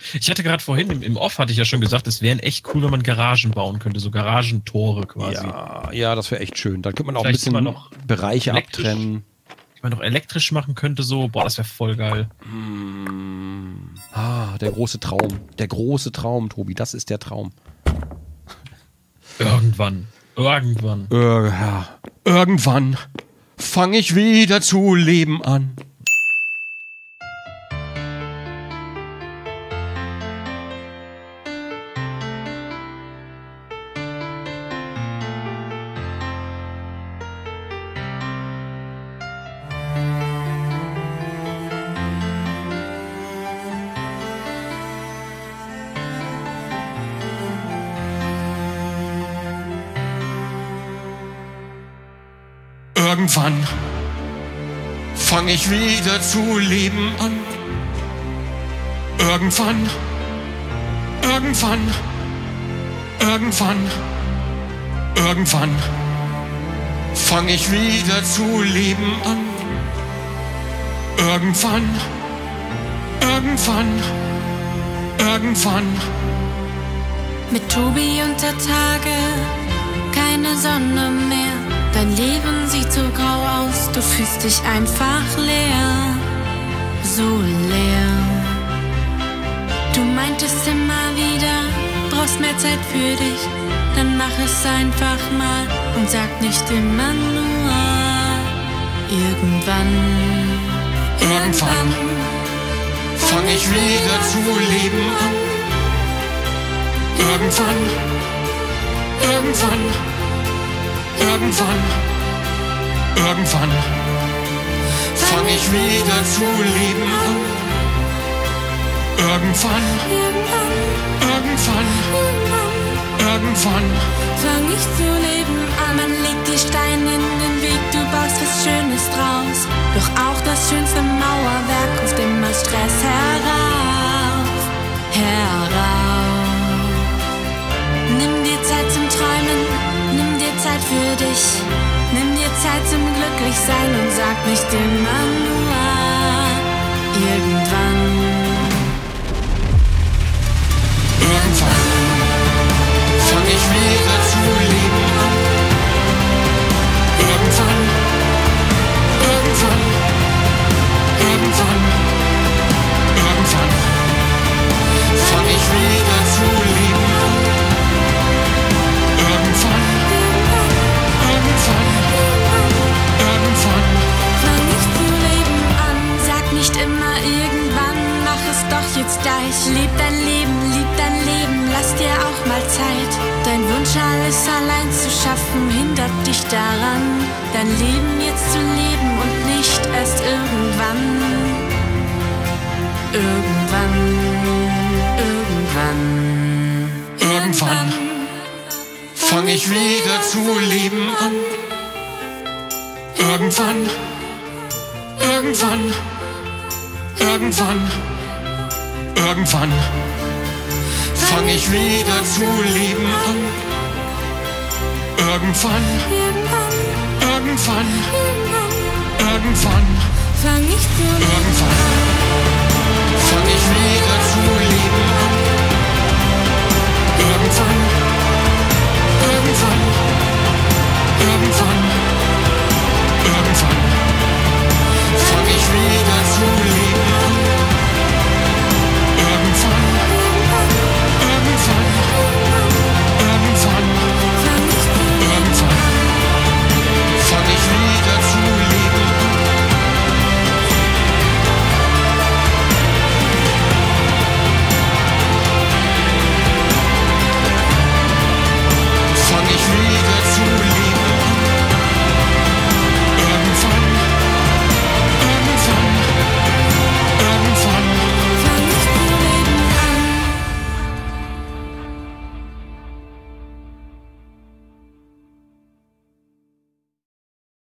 Ich hatte gerade vorhin im Off hatte ich ja schon gesagt, es wären echt cool, wenn man Garagen bauen könnte, so Garagentore quasi. Ja, das wäre echt schön. Dann könnte man auch Vielleicht ein bisschen noch Bereiche abtrennen. Die man noch elektrisch machen könnte, so. Boah, das wäre voll geil. Der große Traum. Der große Traum, Tobi. Das ist der Traum. Irgendwann. Irgendwann fange ich wieder zu leben an. Irgendwann fange ich wieder zu leben an. Irgendwann fange ich wieder zu leben an. Irgendwann. Mit Tobi unter Tage, keine Sonne mehr. Dein Leben sieht so grau aus, du fühlst dich einfach leer, so leer. Du meintest immer wieder, brauchst mehr Zeit für dich, dann mach es einfach mal und sag nicht immer nur irgendwann fang ich wieder zu leben an. Irgendwann fang ich wieder zu leben an. Irgendwann fang ich zu leben an. Man legt die Steine in den Weg, du baust was Schönes draus. Doch auch das schönste Mauerwerk ruft immer Stress herauf. Nimm dir Zeit zum Träumen, nimm dir Zeit für dich. Nimm dir Zeit zum Glücklichsein und sag nicht immer nur irgendwann fang ich wieder zu leben an. Irgendwann fang ich wieder zu leben an. Irgendwann fang ich zu leben an. Sag nicht immer irgendwann, mach es doch jetzt gleich. Leb dein Leben, lass dir auch mal Zeit. Dein Wunsch, alles allein zu schaffen, hindert dich daran, dein Leben jetzt zu leben und nicht erst irgendwann. Irgendwann fang ich wieder zu leben an. Irgendwann fang ich wieder zu leben an. Irgendwann fang ich zu leben an. Fang ich wieder zu leben an. Irgendwann fang ich wieder zu leben an. Irgendwann fang ich wieder zu leben an. Fang ich wieder